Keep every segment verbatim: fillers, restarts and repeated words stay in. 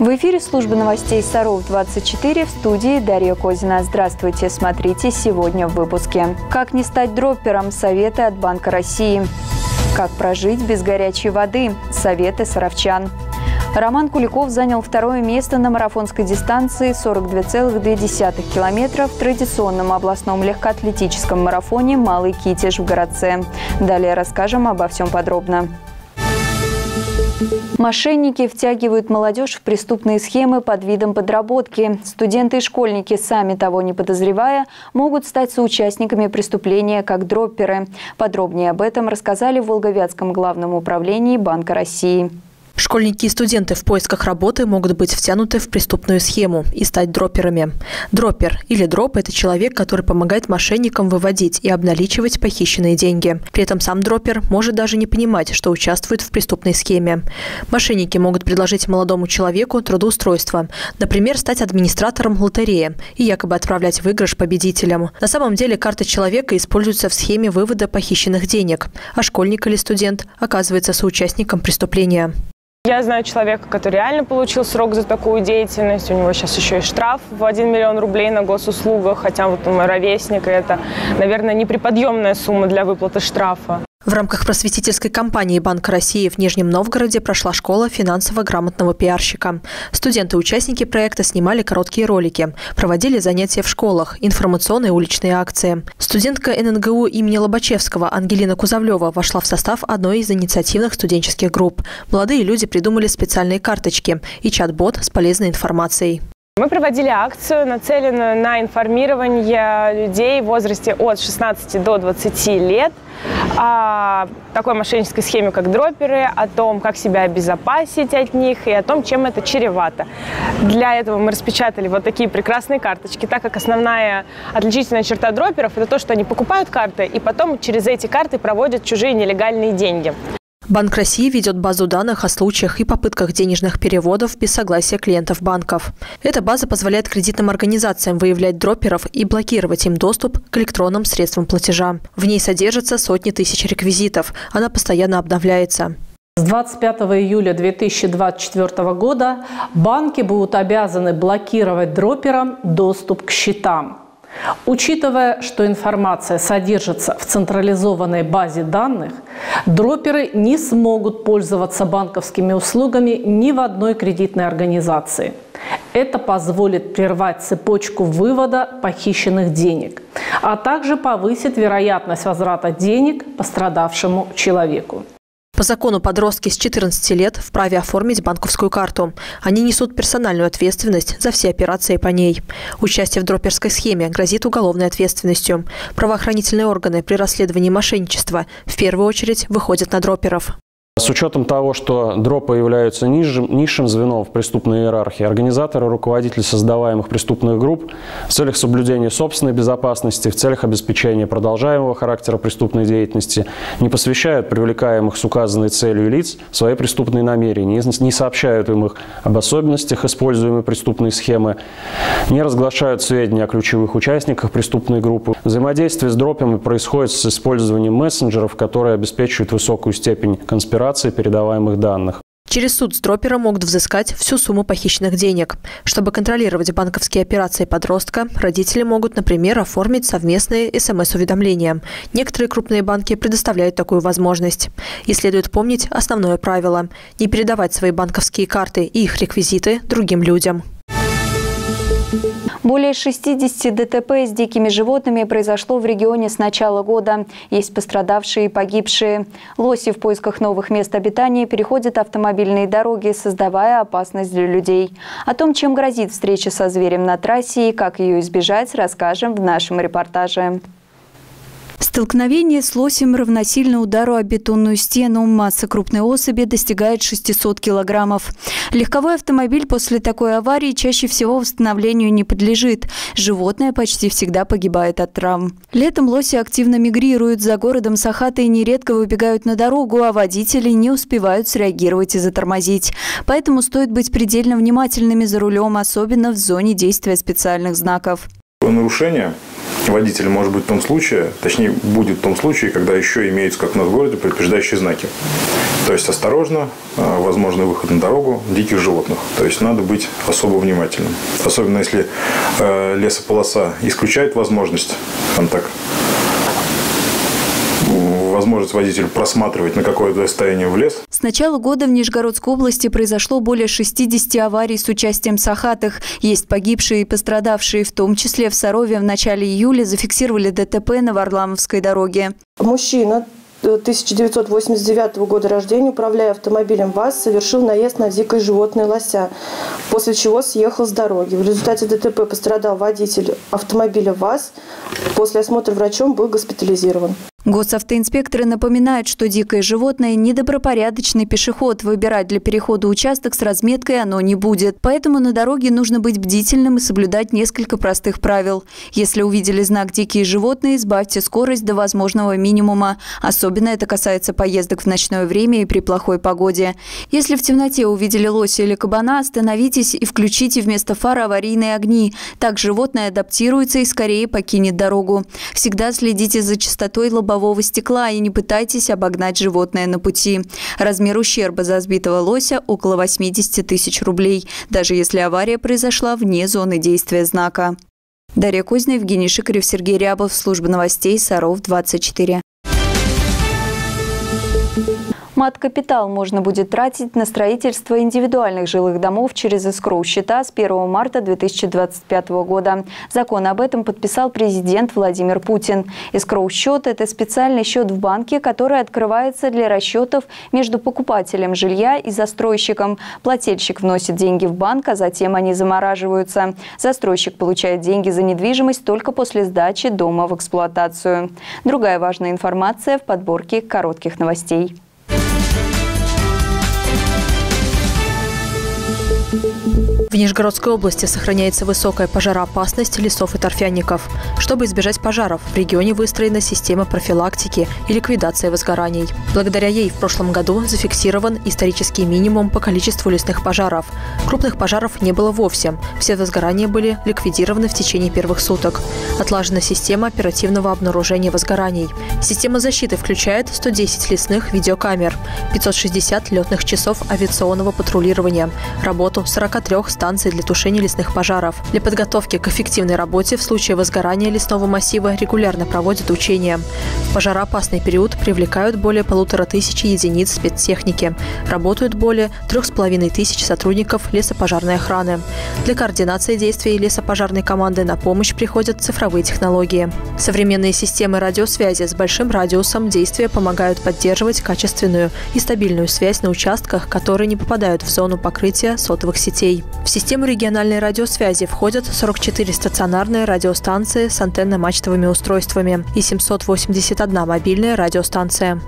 В эфире службы новостей Саров двадцать четыре, в студии Дарья Козина. Здравствуйте, смотрите сегодня в выпуске. Как не стать дроппером? Советы от Банка России. Как прожить без горячей воды? Советы саровчан. Роман Куликов занял второе место на марафонской дистанции сорок две целых две десятых километра в традиционном областном легкоатлетическом марафоне «Малый Китеж» в Городце. Далее расскажем обо всем подробно. Мошенники втягивают молодежь в преступные схемы под видом подработки. Студенты и школьники, сами того не подозревая, могут стать соучастниками преступления как дропперы. Подробнее об этом рассказали в Волговятском главном управлении Банка России. Школьники и студенты в поисках работы могут быть втянуты в преступную схему и стать дропперами. Дроппер или дроп – это человек, который помогает мошенникам выводить и обналичивать похищенные деньги. При этом сам дроппер может даже не понимать, что участвует в преступной схеме. Мошенники могут предложить молодому человеку трудоустройство, например, стать администратором лотереи и якобы отправлять выигрыш победителям. На самом деле карта человека используется в схеме вывода похищенных денег, а школьник или студент оказывается соучастником преступления. Я знаю человека, который реально получил срок за такую деятельность. У него сейчас еще и штраф в один миллион рублей на госуслугах, хотя вот он мой ровесник, и это, наверное, неприподъемная сумма для выплаты штрафа. В рамках просветительской кампании Банка России в Нижнем Новгороде прошла школа финансово-грамотного пиарщика. Студенты-участники проекта снимали короткие ролики, проводили занятия в школах, информационные уличные акции. Студентка эн эн гэ у имени Лобачевского Ангелина Кузовлева вошла в состав одной из инициативных студенческих групп. Молодые люди придумали специальные карточки и чат-бот с полезной информацией. Мы проводили акцию, нацеленную на информирование людей в возрасте от шестнадцати до двадцати лет о такой мошеннической схеме, как дропперы, о том, как себя обезопасить от них и о том, чем это чревато. Для этого мы распечатали вот такие прекрасные карточки, так как основная отличительная черта дропперов – это то, что они покупают карты и потом через эти карты проводят чужие нелегальные деньги. Банк России ведет базу данных о случаях и попытках денежных переводов без согласия клиентов банков. Эта база позволяет кредитным организациям выявлять дропперов и блокировать им доступ к электронным средствам платежа. В ней содержатся сотни тысяч реквизитов. Она постоянно обновляется. С двадцать пятого июля две тысячи двадцать четвёртого года банки будут обязаны блокировать дропперам доступ к счетам. Учитывая, что информация содержится в централизованной базе данных, дропперы не смогут пользоваться банковскими услугами ни в одной кредитной организации. Это позволит прервать цепочку вывода похищенных денег, а также повысит вероятность возврата денег пострадавшему человеку. По закону подростки с четырнадцати лет вправе оформить банковскую карту. Они несут персональную ответственность за все операции по ней. Участие в дропперской схеме грозит уголовной ответственностью. Правоохранительные органы при расследовании мошенничества в первую очередь выходят на дропперов. С учетом того, что дропы являются низшим, низшим звеном в преступной иерархии, организаторы, руководители создаваемых преступных групп в целях соблюдения собственной безопасности, в целях обеспечения продолжаемого характера преступной деятельности не посвящают привлекаемых с указанной целью лиц свои преступные намерения, не сообщают им их об особенностях используемой преступной схемы, не разглашают сведения о ключевых участниках преступной группы. Взаимодействие с дропами происходит с использованием мессенджеров, которые обеспечивают высокую степень конспирации передаваемых данных. Через суд с дроппера могут взыскать всю сумму похищенных денег. Чтобы контролировать банковские операции подростка, родители могут, например, оформить совместные эс эм эс-уведомления. Некоторые крупные банки предоставляют такую возможность. И следует помнить основное правило – не передавать свои банковские карты и их реквизиты другим людям. Более шестидесяти дэ тэ пэ с дикими животными произошло в регионе с начала года. Есть пострадавшие и погибшие. Лоси в поисках новых мест обитания переходят автомобильные дороги, создавая опасность для людей. О том, чем грозит встреча со зверем на трассе и как ее избежать, расскажем в нашем репортаже. Столкновение с лосем равносильно удару о бетонную стену. Масса крупной особи достигает шестисот килограммов. Легковой автомобиль после такой аварии чаще всего восстановлению не подлежит. Животное почти всегда погибает от травм. Летом лоси активно мигрируют. За городом Сахаты и нередко выбегают на дорогу, а водители не успевают среагировать и затормозить. Поэтому стоит быть предельно внимательными за рулем, особенно в зоне действия специальных знаков. Нарушение водителя может быть в том случае, точнее будет в том случае, когда еще имеются, как у нас в городе, предупреждающие знаки. То есть осторожно, возможный выход на дорогу диких животных. То есть надо быть особо внимательным. Особенно если лесополоса исключает возможность, там так, возможность водителю просматривать, на какое-то расстояние в лес. С начала года в Нижегородской области произошло более шестидесяти аварий с участием сахатых. Есть погибшие и пострадавшие, в том числе в Сарове в начале июля зафиксировали ДТП на Варламовской дороге. Мужчина тысяча девятьсот восемьдесят девятого года рождения, управляя автомобилем ВАЗ, совершил наезд на дикое животное лося, после чего съехал с дороги. В результате ДТП пострадал водитель автомобиля ВАЗ. После осмотра врачом был госпитализирован. Госавтоинспекторы напоминают, что дикое животное – недобропорядочный пешеход. Выбирать для перехода участок с разметкой оно не будет. Поэтому на дороге нужно быть бдительным и соблюдать несколько простых правил. Если увидели знак «Дикие животные», избавьте скорость до возможного минимума. Особенно это касается поездок в ночное время и при плохой погоде. Если в темноте увидели лося или кабана, остановитесь и включите вместо фар аварийные огни. Так животное адаптируется и скорее покинет дорогу. Всегда следите за чистотой лобового стекла и не пытайтесь обогнать животное на пути. Размер ущерба за сбитого лося – около восьмидесяти тысяч рублей, даже если авария произошла вне зоны действия знака. Дарья Кузина, Евгений Шикарев, Сергей Рябов, служба новостей Саров двадцать четыре. Мат-капитал можно будет тратить на строительство индивидуальных жилых домов через эскроу-счета с первого марта две тысячи двадцать пятого года. Закон об этом подписал президент Владимир Путин. Эскроу-счет – это специальный счет в банке, который открывается для расчетов между покупателем жилья и застройщиком. Плательщик вносит деньги в банк, а затем они замораживаются. Застройщик получает деньги за недвижимость только после сдачи дома в эксплуатацию. Другая важная информация в подборке коротких новостей. В Нижегородской области сохраняется высокая пожароопасность лесов и торфяников. Чтобы избежать пожаров, в регионе выстроена система профилактики и ликвидации возгораний. Благодаря ей в прошлом году зафиксирован исторический минимум по количеству лесных пожаров. Крупных пожаров не было вовсе. Все возгорания были ликвидированы в течение первых суток. Отлажена система оперативного обнаружения возгораний. Система защиты включает сто десять лесных видеокамер, пятьсот шестьдесят летных часов авиационного патрулирования, работу сорока трёх станций для тушения лесных пожаров. Для подготовки к эффективной работе в случае возгорания лесного массива регулярно проводят учения. В пожароопасный период привлекают более полутора тысяч единиц спецтехники. Работают более трех с половиной тысяч сотрудников лесопожарной охраны. Для координации действий лесопожарной команды на помощь приходят цифровые технологии. Современные системы радиосвязи с большим радиусом действия помогают поддерживать качественную и стабильную связь на участках, которые не попадают в зону покрытия сотовых сетей. В систему региональной радиосвязи входят сорок четыре стационарные радиостанции с антенно-мачтовыми устройствами и семьсот восемьдесят одна мобильная радиостанция.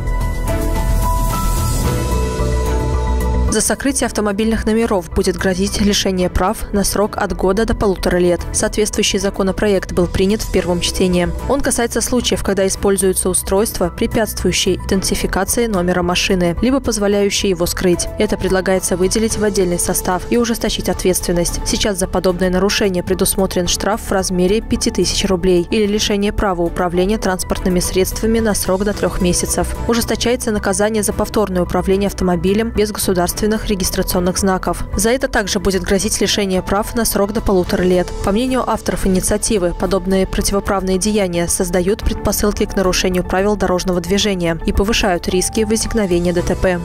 За сокрытие автомобильных номеров будет грозить лишение прав на срок от года до полутора лет. Соответствующий законопроект был принят в первом чтении. Он касается случаев, когда используются устройства, препятствующие идентификации номера машины, либо позволяющие его скрыть. Это предлагается выделить в отдельный состав и ужесточить ответственность. Сейчас за подобное нарушение предусмотрен штраф в размере пяти тысяч рублей или лишение права управления транспортными средствами на срок до трех месяцев. Ужесточается наказание за повторное управление автомобилем без государственного регистрационных знаков. За это также будет грозить лишение прав на срок до полутора лет. По мнению авторов инициативы, подобные противоправные деяния создают предпосылки к нарушению правил дорожного движения и повышают риски возникновения ДТП.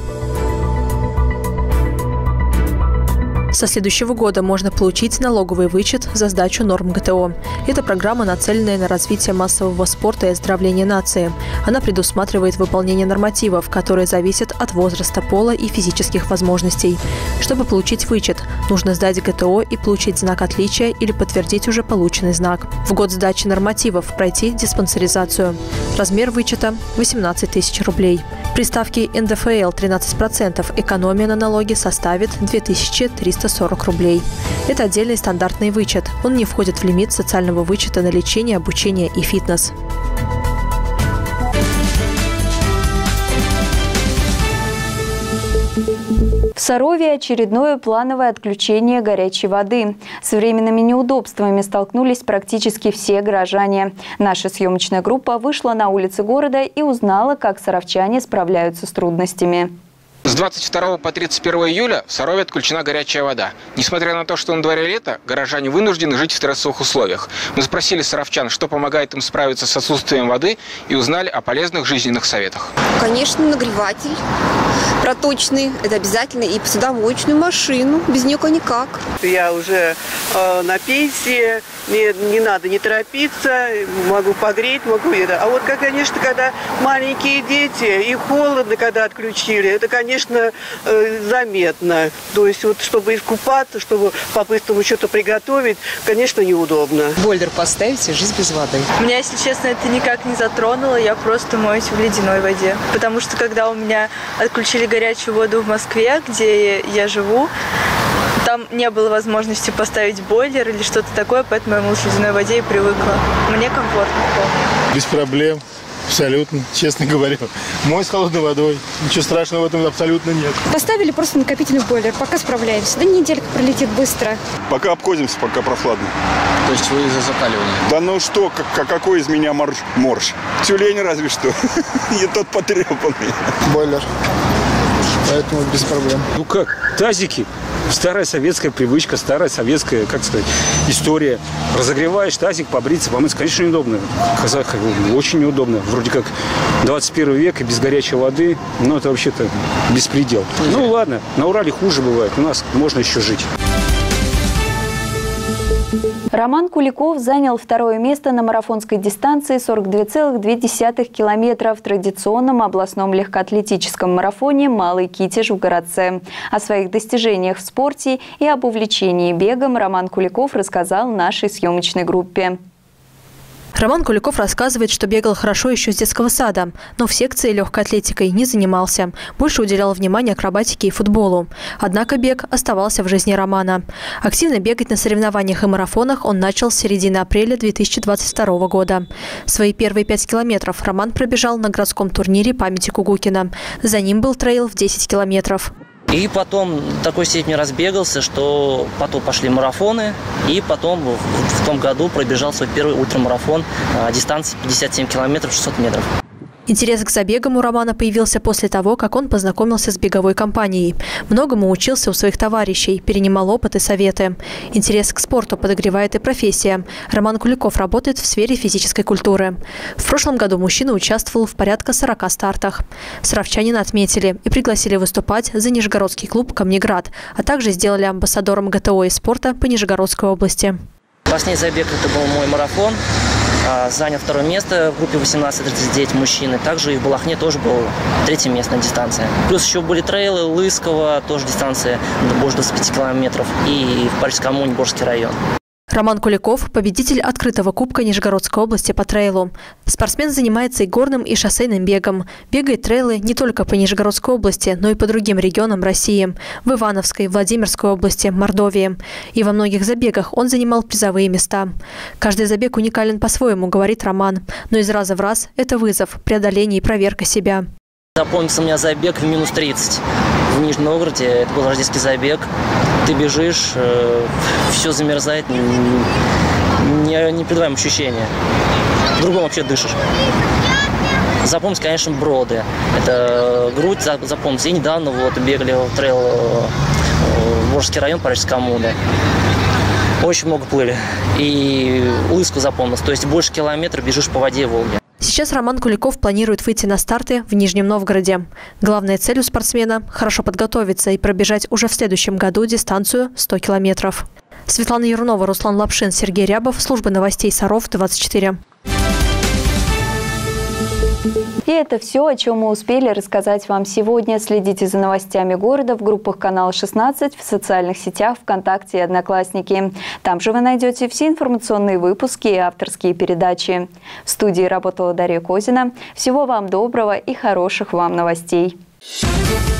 Со следующего года можно получить налоговый вычет за сдачу норм ГТО. Это программа, нацеленная на развитие массового спорта и оздоровление нации. Она предусматривает выполнение нормативов, которые зависят от возраста, пола и физических возможностей. Чтобы получить вычет, нужно сдать ГТО и получить знак отличия или подтвердить уже полученный знак. В год сдачи нормативов пройти диспансеризацию. Размер вычета – восемнадцать тысяч рублей. При ставке эн дэ эф эл тринадцать процентов экономия на налоге составит две тысячи триста сорок рублей. Это отдельный стандартный вычет. Он не входит в лимит социального вычета на лечение, обучение и фитнес. В Сарове очередное плановое отключение горячей воды. С временными неудобствами столкнулись практически все горожане. Наша съемочная группа вышла на улицы города и узнала, как саровчане справляются с трудностями. С двадцать второго по тридцать первое июля в Сарове отключена горячая вода. Несмотря на то, что на дворе лето, горожане вынуждены жить в стрессовых условиях. Мы спросили саровчан, что помогает им справиться с отсутствием воды, и узнали о полезных жизненных советах. Конечно, нагреватель проточный, это обязательно, и посудомоечную машину, без нее никак. Я уже э, на пенсии, мне не надо не торопиться, могу погреть, могу это. А вот, как, конечно, когда маленькие дети и холодно, когда отключили, это, конечно, э, заметно. То есть, вот, чтобы искупаться, чтобы по-быстрому что-то приготовить, конечно, неудобно. Бойлер поставить и жизнь без воды. Меня, если честно, это никак не затронуло, я просто моюсь в ледяной воде. Потому что, когда у меня отключили горячую воду в Москве, где я живу, там не было возможности поставить бойлер или что-то такое, поэтому я мылась в ледяной воде и привыкла. Мне комфортно вполне. Без проблем. Абсолютно, честно говоря. Мой с холодной водой. Ничего страшного в этом абсолютно нет. Поставили просто накопительный бойлер, пока справляемся. Да неделька пролетит быстро. Пока обходимся, пока прохладно. То есть вы из-за закаливания? Да ну что, как, какой из меня морж? морж? Тюлень разве что. И тот потрепанный. Бойлер. Поэтому без проблем. Ну как, тазики. Старая советская привычка, старая советская, как сказать, история. Разогреваешь тазик, побриться, помыться, конечно, неудобно. Казах, очень неудобно. Вроде как двадцать первый век и без горячей воды, но это вообще-то беспредел. Ну ладно, на Урале хуже бывает, у нас можно еще жить. Роман Куликов занял второе место на марафонской дистанции сорок две целых две десятых километра в традиционном областном легкоатлетическом марафоне «Малый Китеж» в Городце. О своих достижениях в спорте и об увлечении бегом Роман Куликов рассказал нашей съемочной группе. Роман Куликов рассказывает, что бегал хорошо еще с детского сада, но в секции легкой атлетикой не занимался. Больше уделял внимание акробатике и футболу. Однако бег оставался в жизни Романа. Активно бегать на соревнованиях и марафонах он начал с середины апреля две тысячи двадцать второго года. Свои первые пять километров Роман пробежал на городском турнире памяти Кугукина. За ним был трейл в десять километров. И потом в такой степени разбегался, что потом пошли марафоны. И потом в, в том году пробежал свой первый ультрамарафон дистанции пятьдесят семь километров шестьсот метров. Интерес к забегам у Романа появился после того, как он познакомился с беговой компанией. Многому учился у своих товарищей, перенимал опыт и советы. Интерес к спорту подогревает и профессия. Роман Куликов работает в сфере физической культуры. В прошлом году мужчина участвовал в порядка сорока стартах. Саровчанина отметили и пригласили выступать за Нижегородский клуб «Камнеград», а также сделали амбассадором ГТО и спорта по Нижегородской области. Последний забег – это был мой марафон. Занял второе место в группе восемнадцать тридцать девять мужчин. Также и в Балахне тоже был третье место на дистанции. Плюс еще были трейлы, Лысково, тоже дистанция больше двадцати пяти километров. И в Парижской коммуне Борский район. Роман Куликов – победитель открытого кубка Нижегородской области по трейлу. Спортсмен занимается и горным, и шоссейным бегом. Бегает трейлы не только по Нижегородской области, но и по другим регионам России – в Ивановской, Владимирской области, Мордовии. И во многих забегах он занимал призовые места. Каждый забег уникален по-своему, говорит Роман. Но из раза в раз – это вызов, преодоление и проверка себя. Запомнился у меня забег в минус тридцать в Нижнем Новгороде. Это был рождественский забег. Ты бежишь, э, все замерзает, не, непередаваемое ощущение. Другом вообще дышишь. Запомнить, конечно, броды. Это грудь запомнить. И недавно вот бегали в трейл в Волжский район, Парижской коммуны. Очень много плыли. И Лыску запомнилось. То есть больше километра бежишь по воде Волги. Сейчас Роман Куликов планирует выйти на старты в Нижнем Новгороде. Главная цель у спортсмена – хорошо подготовиться и пробежать уже в следующем году дистанцию сто километров. Светлана Юрнова, Руслан Лапшин, Сергей Рябов. Служба новостей Саров, двадцать четыре. И это все, о чем мы успели рассказать вам сегодня. Следите за новостями города в группах канала шестнадцать, в социальных сетях ВКонтакте и Одноклассники. Там же вы найдете все информационные выпуски и авторские передачи. В студии работала Дарья Козина. Всего вам доброго и хороших вам новостей.